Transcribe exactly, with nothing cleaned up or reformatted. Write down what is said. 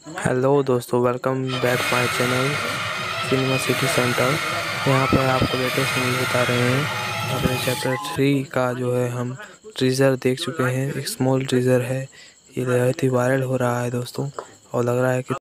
Hello दोस्तों, welcome back my channel cinema city centre. यहाँ पर आपको लेटेस्ट मूवी बता रहे हैं। अपने चैप्टर थ्री का जो है हम टीजर देख चुके हैं। एक स्मॉल टीजर है, ये बहुत ही वायरल हो रहा है दोस्तों, और लग रहा है कि